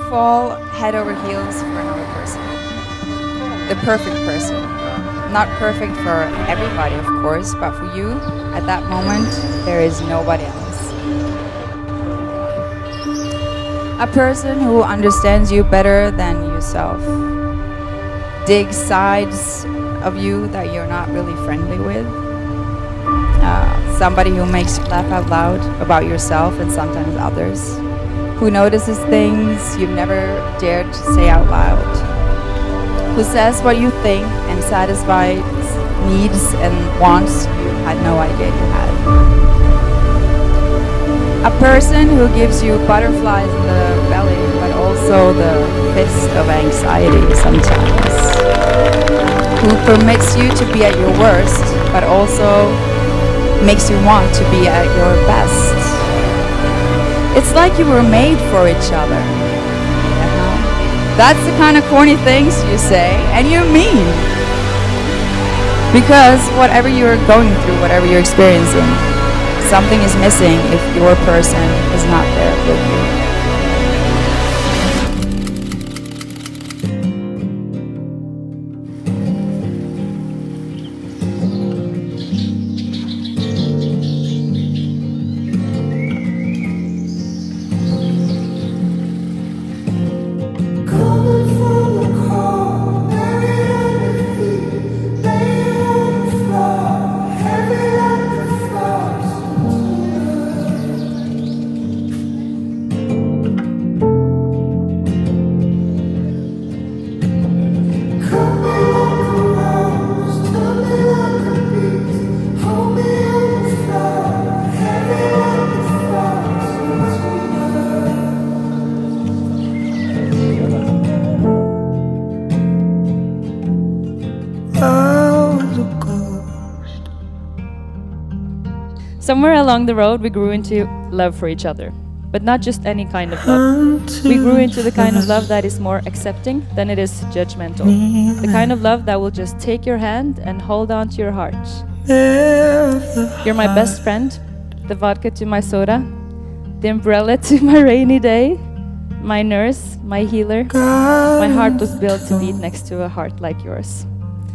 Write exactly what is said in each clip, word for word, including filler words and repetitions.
fall head over heels for another person. The perfect person. Not perfect for everybody, of course, but for you, at that moment, there is nobody else. A person who understands you better than yourself. Digs sides of you that you're not really friendly with. Uh, somebody who makes you laugh out loud about yourself and sometimes others. Who notices things you've never dared to say out loud. Who says what you think and satisfies needs and wants you had no idea you had. A person who gives you butterflies in the belly, but also the fist of anxiety sometimes. Who permits you to be at your worst, but also makes you want to be at your best. It's like you were made for each other. That's the kind of corny things you say, and you mean. Because whatever you're going through, whatever you're experiencing, something is missing if your person is not there with you. Somewhere along the road we grew into love for each other, but not just any kind of love. We grew into the kind of love that is more accepting than it is judgmental. The kind of love that will just take your hand and hold on to your heart. You're my best friend, the vodka to my soda, the umbrella to my rainy day, my nurse, my healer. My heart was built to beat next to a heart like yours.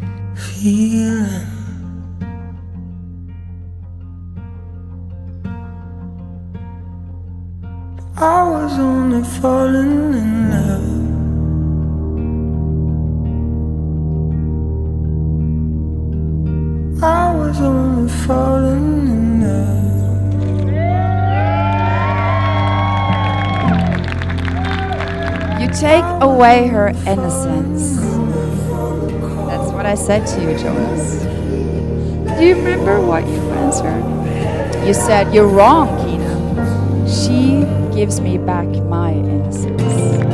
I was only falling in love. I was only falling in love. You take away her innocence. That's what I said to you, Jonas. Do you remember what you answered? You said, "You're wrong, Kina. She gives me back my innocence."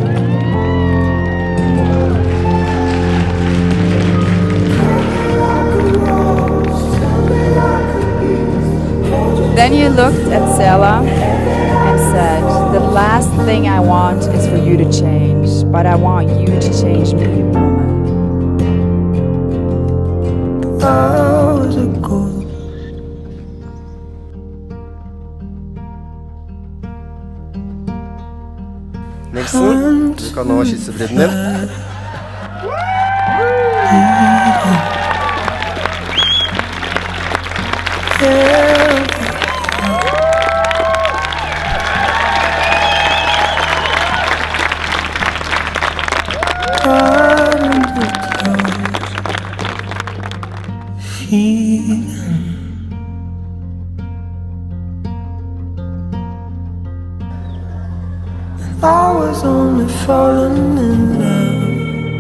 Then you looked at Sela and said, "The last thing I want is for you to change, but I want you to change me, woman." I was a ghost. Nilsen, du kan nå kysse bruden din. I was only falling in love.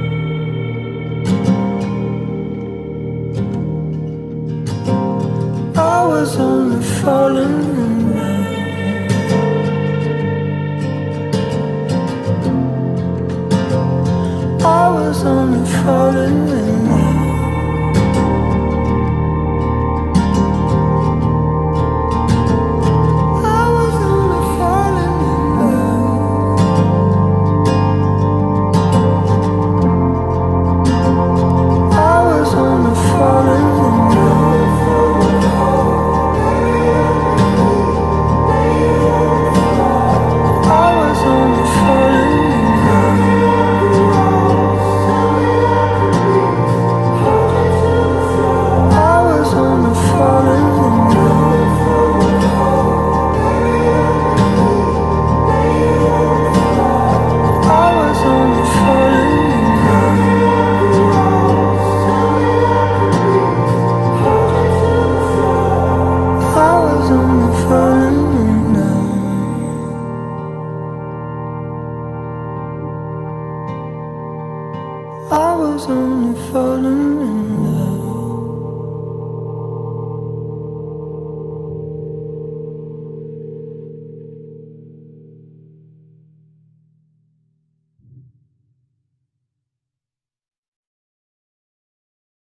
I was only falling in love. I was only falling.